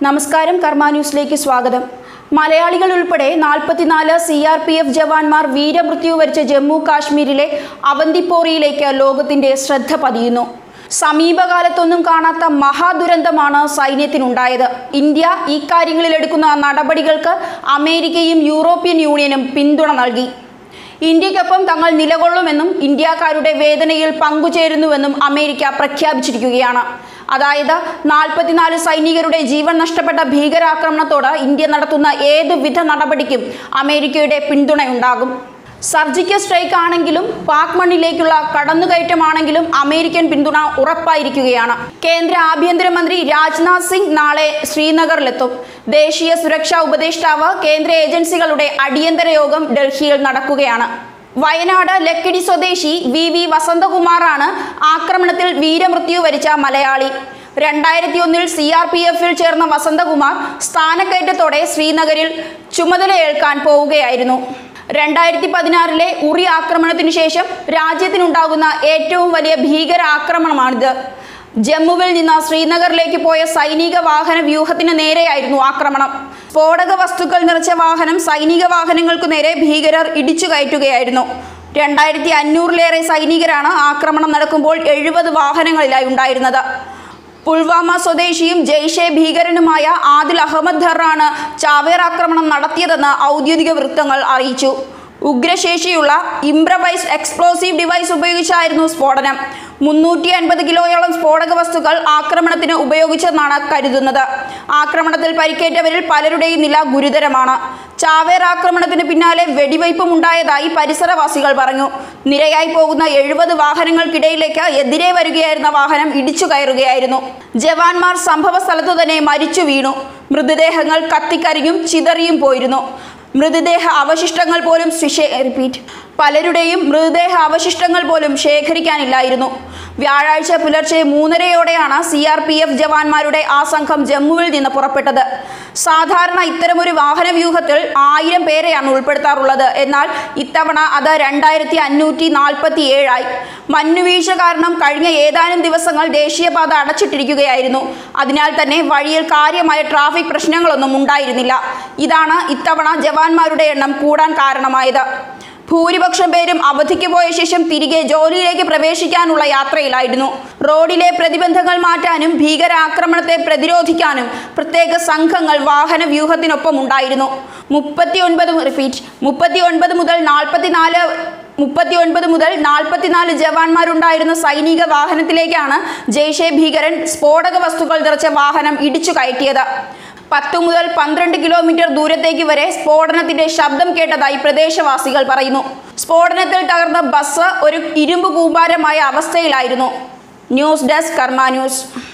നമസ്കാരം, കർമ്മ ന്യൂസിലേക്ക് സ്വാഗതം. മലയാളികൾ ഉൾപ്പെടെ 44 CRPF ജവാന്മാർ വീരമൃത്യു വരിച്ച ജമ്മു കാശ്മീരിലെ അവന്തിപ്പോറയിലേക്ക് ലോകത്തിന്റെ ശ്രദ്ധ പതിയുന്നു. സമീപകാലത്തൊന്നും കാണാത്ത മഹാദുരന്തമാണ് സൈന്യത്തിനുണ്ടായത്. ഇന്ത്യ ഈ കാര്യങ്ങളിൽ എടുക്കുന്ന നടപടികൾക്ക് അമേരിക്കയും യൂറോപ്യൻ യൂണിയനും പിന്തുണ നൽകി. ഇന്ത്യക്കൊപ്പം തങ്ങൾ നിലകൊള്ളുമെന്നും ഇന്ത്യക്കാരുടെ വേദനയിൽ പങ്കുചേരുന്നുവെന്നും അമേരിക്ക പ്രഖ്യാപിച്ചിരിക്കുകയാണ്. അതായത് 44 സൈനികരുടെ ജീവൻ നഷ്ടപ്പെട്ട ഭീകരാക്രമണത്തോട് ഇന്ത്യ നടത്തുന്ന ഏതുവിധ നടപടിക്കും അമേരിക്കയുടെ പിന്തുണയുണ്ടാകും. സർജിക്കൽ സ്ട്രൈക്ക് ആണെങ്കിലും പാക് മണ്ണിലേക്കുള്ള കടന്നുകയറ്റമാണെങ്കിലും അമേരിക്കൻ പിന്തുണ ഉറപ്പായിരിക്കുകയാണ്. കേന്ദ്ര ആഭ്യന്തരമന്ത്രി രാജ്നാഥ് സിംഗ് നാളെ ശ്രീനഗറിലെത്തും. ദേശീയ സുരക്ഷാ ഉപദേഷ്ടാവ് കേന്ദ്ര ഏജൻസികളുടെ അടിയന്തര യോഗം ഡൽഹിയിൽ നടക്കുകയാണ്. വയനാട് ലക്കിടി സ്വദേശി VV വസന്തകുമാറാണ് ആക്രമണത്തിൽ വീരമൃത്യു വരിച്ച മലയാളി. 2001 CRPFൽ ചേർന്ന വസന്തകുമാർ സ്ഥാനക്കയറ്റത്തോടെ ശ്രീനഗറിൽ ചുമതലയേൽക്കാൻ പോവുകയായിരുന്നു. 2016 ഉറി ആക്രമണത്തിനു ശേഷം രാജ്യത്തിനുണ്ടാകുന്ന ഏറ്റവും വലിയ ഭീകരാക്രമണമാണിത്. ജമ്മുവിൽ നിന്ന് ശ്രീനഗറിലേക്ക് പോയ സൈനിക വാഹന വ്യൂഹത്തിന് നേരെയായിരുന്നു ആക്രമണം. സ്ഫോടക വസ്തുക്കൾ നിറച്ച വാഹനം സൈനിക വാഹനങ്ങൾക്കു നേരെ ഭീകരർ ഇടിച്ചു കയറ്റുകയായിരുന്നു. 2500-ലേറെ സൈനികരാണ് ആക്രമണം നടക്കുമ്പോൾ 70 വാഹനങ്ങളിലായി ഉണ്ടായിരുന്നത്. പുൽവാമ സ്വദേശിയും ജെയ്ഷെ ഭീകരനുമായ ആദിൽ അഹമ്മദ് ധറാണ് ചാവേർ ആക്രമണം നടത്തിയതെന്ന് ഔദ്യോഗിക വൃത്തങ്ങൾ അറിയിച്ചു. ഉഗ്രശേഷിയുള്ള ഇംപ്രവൈസ്ഡ് എക്സ്പ്ലോസീവ് ഡിവൈസ് ഉപയോഗിച്ചായിരുന്നു സ്ഫോടനം. 350 കിലോയോളം സ്ഫോടക വസ്തുക്കൾ ആക്രമണത്തിന് ഉപയോഗിച്ചെന്നാണ് കരുതുന്നത്. ആക്രമണത്തിൽ പരിക്കേറ്റവരിൽ പലരുടെയും നില ഗുരുതരമാണ്. ചാവേർ ആക്രമണത്തിന് പിന്നാലെ വെടിവയ്പും ഉണ്ടായതായി പരിസരവാസികൾ പറഞ്ഞു. നിരയായി പോകുന്ന 70 വാഹനങ്ങൾക്കിടയിലേക്ക് എതിരെ വരികയായിരുന്ന വാഹനം ഇടിച്ചു കയറുകയായിരുന്നു. ജവാന്മാർ സംഭവ സ്ഥലത്തു തന്നെ മരിച്ചു വീണു. മൃതദേഹങ്ങൾ കത്തിക്കരിഞ്ഞും ചിതറിയും പോയിരുന്നു. മൃതദേഹ അവശിഷ്ടങ്ങൾ പോലും പലരുടെയും മൃതദേഹ അവശിഷ്ടങ്ങൾ പോലും ശേഖരിക്കാനില്ലായിരുന്നു. വ്യാഴാഴ്ച പുലർച്ചെ 3:30-യോടെയാണ് CRPF ജവാന്മാരുടെ ആ സംഘം ജമ്മുവിൽ നിന്ന് പുറപ്പെട്ടത്. സാധാരണ ഇത്തരമൊരു വാഹന വ്യൂഹത്തിൽ 1000 പേരെയാണ് ഉൾപ്പെടുത്താറുള്ളത്. എന്നാൽ ഇത്തവണ അത് 2547 ആയി. മഞ്ഞുവീഴ്ച കാരണം കഴിഞ്ഞ ഏതാനും ദിവസങ്ങൾ ദേശീയപാത അടച്ചിട്ടിരിക്കുകയായിരുന്നു. അതിനാൽ തന്നെ വഴിയിൽ കാര്യമായ ട്രാഫിക് പ്രശ്നങ്ങളൊന്നും ഉണ്ടായിരുന്നില്ല. ഇതാണ് ഇത്തവണ ജവാന്മാരുടെ എണ്ണം കൂടാൻ കാരണമായത്. ഭൂരിപക്ഷം പേരും അവധിക്ക് പോയ ശേഷം തിരികെ ജോലിയിലേക്ക് പ്രവേശിക്കാനുള്ള യാത്രയിലായിരുന്നു. റോഡിലെ പ്രതിബന്ധങ്ങൾ മാറ്റാനും ഭീകരാക്രമണത്തെ പ്രതിരോധിക്കാനും പ്രത്യേക സംഘങ്ങൾ വാഹന വ്യൂഹത്തിനൊപ്പം ഉണ്ടായിരുന്നു. 39 മുതൽ 44 ജവാന്മാരുണ്ടായിരുന്ന സൈനിക വാഹനത്തിലേക്കാണ് ജെയ്ഷെ ഭീകരൻ സ്ഫോടക വസ്തുക്കൾ നിറച്ച വാഹനം ഇടിച്ചു കയറ്റിയത്. 10 മുതൽ 12 കിലോമീറ്റർ ദൂരത്തേക്ക് വരെ സ്ഫോടനത്തിന്റെ ശബ്ദം കേട്ടതായി പ്രദേശവാസികൾ പറയുന്നു. സ്ഫോടനത്തിൽ തകർന്ന ബസ് ഒരു ഇരുമ്പ് കൂമ്പാരമായ അവസ്ഥയിലായിരുന്നു. News desk, Karma news.